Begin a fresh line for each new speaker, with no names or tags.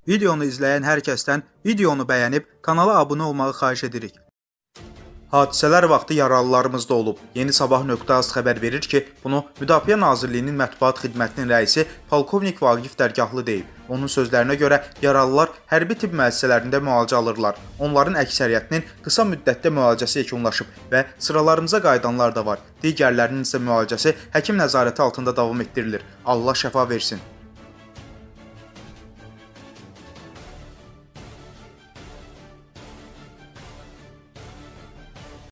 Videonu izləyən hər kəsdən videonu bəyənib kanala abunə olmağı xahiş edirik. Hadisələr vaxtı yaralılarımız da olub. Yeni Sabah.az xəbər verir ki, bunu Müdafiə Nazirliyinin mətbuat xidmətinin rəisi Polkovnik Vaqif Dərgahlı deyib. Onun sözlərinə görə yaralılar hərbi tibb müəssisələrində müalicə alırlar. Onların əksəriyyətinin qısa müddətdə müalicəsi yekunlaşıb və sıralarımıza qayıdanlar da var. Digərlərinin isə müalicəsi həkim nəzarəti altında davam etdirilir. Allah şəfa versin.